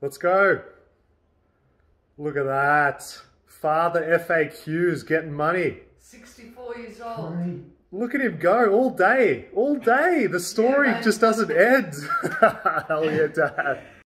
Let's go. Look at that. Father FAQs getting money. 64 years old. Look at him go all day. All day. The story just doesn't end. Hell yeah, Dad.